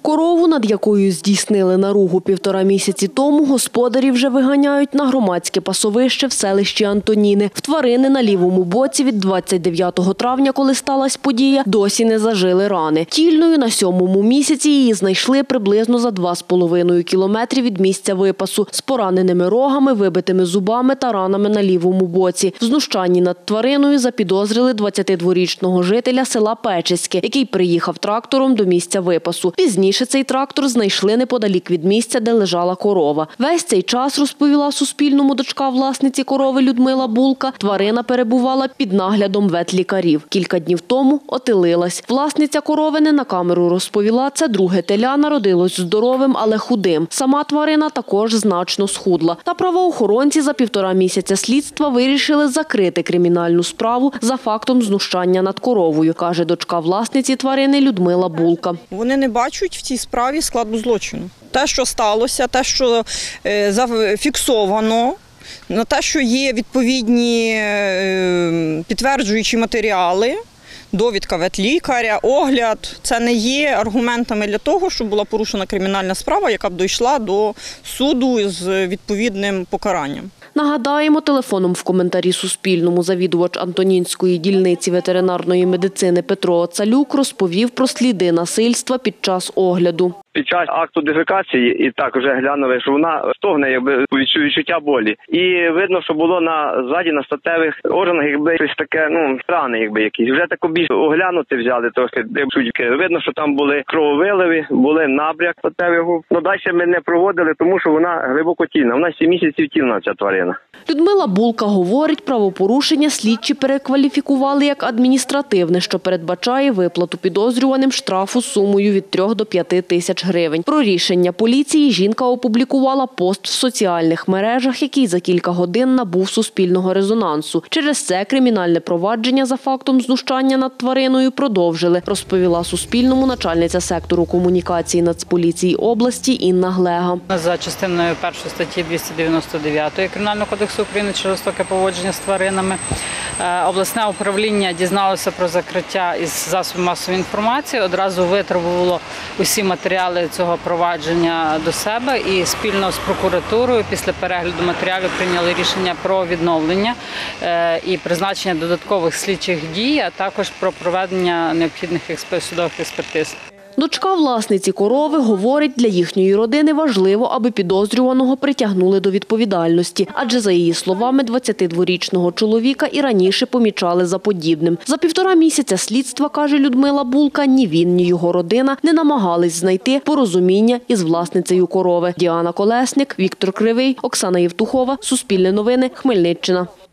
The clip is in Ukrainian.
Корову, над якою здійснили наругу 1,5 місяці тому, господарі вже виганяють на громадське пасовище в селищі Антоніни. В тварини на лівому боці від 29 травня, коли сталася подія, досі не зажили рани. Тільною на 7-му місяці її знайшли приблизно за 2,5 кілометри від місця випасу, з пораненими рогами, вибитими зубами та ранами на лівому боці. В знущанні над твариною запідозрили 22-річного жителя села Печеське, який приїхав трактором до місця випасу. Пізніше цей трактор знайшли неподалік від місця, де лежала корова. Весь цей час, розповіла Суспільному дочка власниці корови Людмила Булка, тварина перебувала під наглядом ветлікарів. Кілька днів тому отелилась. Власниця коровини на камеру розповіла, це друге теля народилось здоровим, але худим. Сама тварина також значно схудла. Та правоохоронці за 1,5 місяця слідства вирішили закрити кримінальну справу за фактом знущання над коровою, каже дочка власниці тварини Людмила Булка. Вони не бачать в цій справі складу злочину. Те, що сталося, те, що зафіксовано, на те, що є відповідні підтверджуючі матеріали, довідка ветлікаря, огляд, це не є аргументами для того, щоб була порушена кримінальна справа, яка б дійшла до суду з відповідним покаранням. Нагадаємо, телефоном в коментарі Суспільному завідувач Антонінської дільниці ветеринарної медицини Петро Оцалюк розповів про сліди насильства під час огляду. Під час акту дефекації і так вже глянули, що вона стогне, якби відчуття болі. І видно, що було ззаді на статевих органах, якби щось таке, рани, якби якісь. Вже тако більш оглянути взяли трохи. Видно, що там були крововиливи, були набряк статевого. Далі ми не проводили, тому що вона глибоко тільна. Вона 7 місяців тільна, ця тварина. Людмила Булка говорить, правопорушення слідчі перекваліфікували як адміністративне, що передбачає виплату підозрюваним штрафу сумою від 3 до 5 тисяч гривень. Про рішення поліції жінка опублікувала пост в соціальних мережах, який за кілька годин набув суспільного резонансу. Через це кримінальне провадження за фактом знущання над твариною продовжили, розповіла Суспільному начальниця сектору комунікації Нацполіції області Інна Глега. За частиною 1 статті 299 Кримінального кодексу України через жорстоке поводження з тваринами обласне управління дізналося про закриття із засобів масової інформації, одразу витребувало усі матеріали цього провадження до себе і спільно з прокуратурою після перегляду матеріалів прийняли рішення про відновлення і призначення додаткових слідчих дій, а також про проведення необхідних судових експертиз. Дочка власниці корови говорить, для їхньої родини важливо, аби підозрюваного притягнули до відповідальності. Адже, за її словами, 22-річного чоловіка і раніше помічали за подібним. За 1,5 місяця слідства, каже Людмила Булка, ні він, ні його родина не намагались знайти порозуміння із власницею корови. Діана Колесник, Віктор Кривий, Оксана Євтухова, Суспільне новини, Хмельниччина.